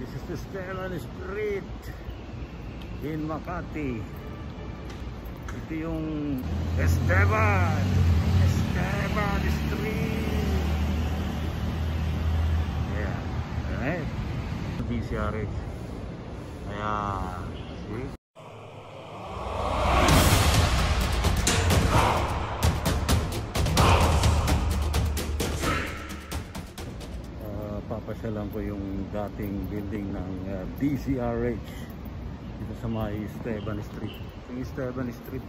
This is the Esteban Street in Makati. Ito yung Esteban Street. Ayan. Alright. DCRH. Ayan. See? Papasyalan ko yung dating building ng DCRH dito sa may Esteban Street. Yung Esteban Street.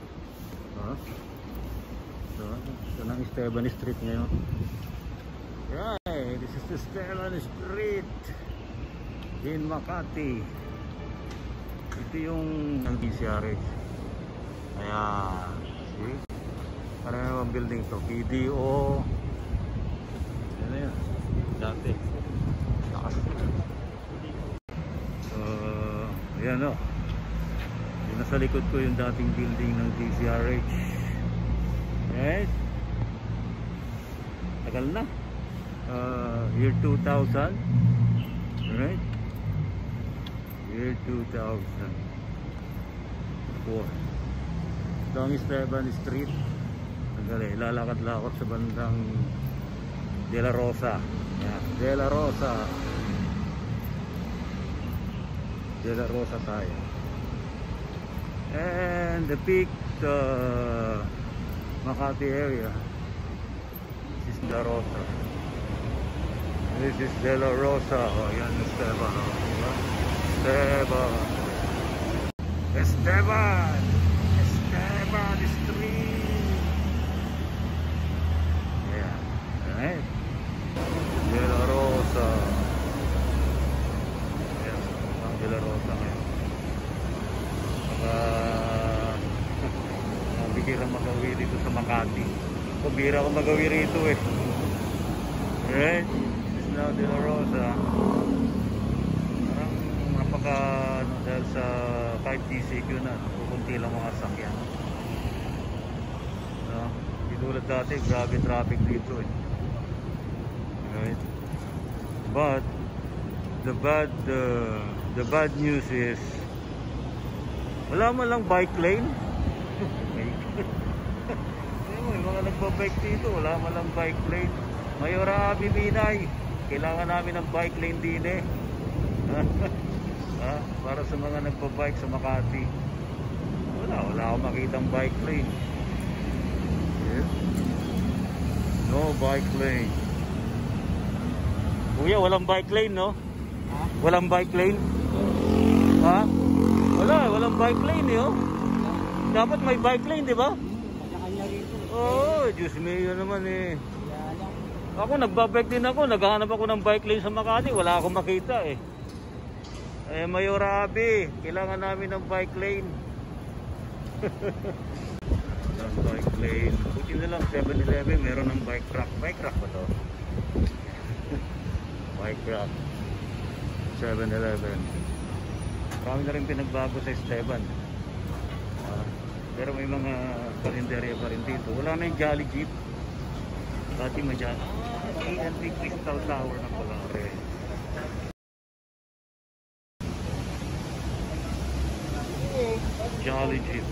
So, ito ng Esteban Street ngayon. Right, this is the Esteban Street in Makati. Ito yung ng DCRH. Ayan. See? Parang yung building to. PDO. Yan na yan. Dati. Ayan o. Nasa likod ko yung dating building ng DCRH. Right? Tagal na. Year 2000. Right? Year 2004. Ito ang Esteban Street. Tagal eh. Lalakad-lakot sa bandang De La Rosa. Yeah, De La Rosa. De La Rosa tayo. And the peak Makati area. This is De La Rosa. This is De La Rosa. Oh, yan Esteban. Esteban Street. Yeah. Alright. De La Rosa. Ayan, ang De La Rosa ngayon. Bihirang magawi dito sa Makati. Bihira ko magawi rito eh. Right? This is now De La Rosa. Parang napaka dahil sa 5TCQ na pupunti lang mga sakyan. Di tulad dati, grabe traffic dito eh. Right? But the bad news is wala man lang bike lane. May mga nagbabike dito, wala man lang bike lane. Mayora Binay, kailangan namin ng bike lane din eh. Para sa mga nagbabike sa Makati. Wala akong makitang bike lane. Yes. No bike lane. Kuya, walang bike lane, no? Ha? Walang bike lane? Ha? Walang bike lane, eh, oh. Dapat may bike lane, di ba? Kanya-kanya rito. Oo, Diyos mio naman, eh. Ako, nagbabike din ako. Naghahanap ako ng bike lane sa Makati. Wala akong makita, eh. Mayor Abi, kailangan namin ng bike lane. Ng bike lane. Buti na lang, 7-Eleven, meron ng bike rack. Bike rack ba to? Bike rack. 7-Eleven. Marami na rin pinagbago sa Esteban. Pero may mga karinderya pa rin dito. Wala na yung Jolly Jeep. Dati may Jolly. A&P Crystal Tower na pala. Jolly Jeep.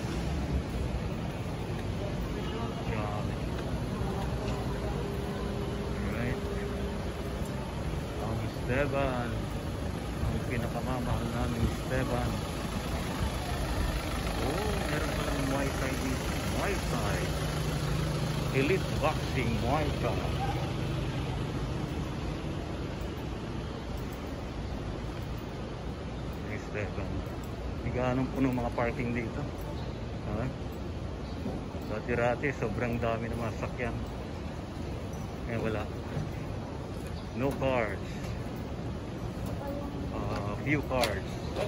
Jolly. Alright. Ang Esteban. Ang pinakamamahal namin Esteban. Oh, meron pa ng Muay Thai dito. Muay Thai. Elite Boxing Muay Thai. Esteban. Hindi ganong puno mga parking dito. Dati-rati, sobrang dami ng mga sakyan. Wala. No cars. Few cars.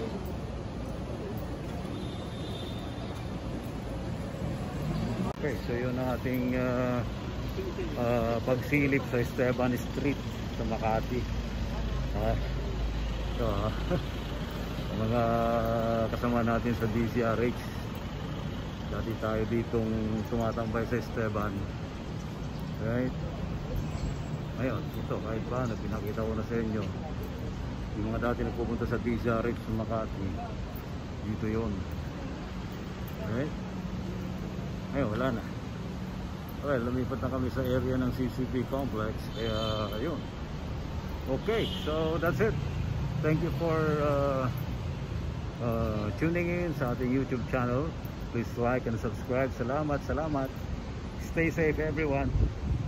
Okay, so yun ang ating pagsilip sa Esteban Street sa Makati. So, mga kasama natin sa DCRH, dati tayo ditong tumatambay sa Esteban, right? Ngayon, ito kahit paano pinakita ko na sa inyo Yung mga dati nagpupunta sa DZRH sa Makati, dito yun. Okay? Ngayon wala na. Well, lumipat na kami sa area ng CCP complex, kaya ayun. Okay, so that's it. Thank you for tuning in sa ating YouTube channel. Please like and subscribe. Salamat, salamat. Stay safe everyone.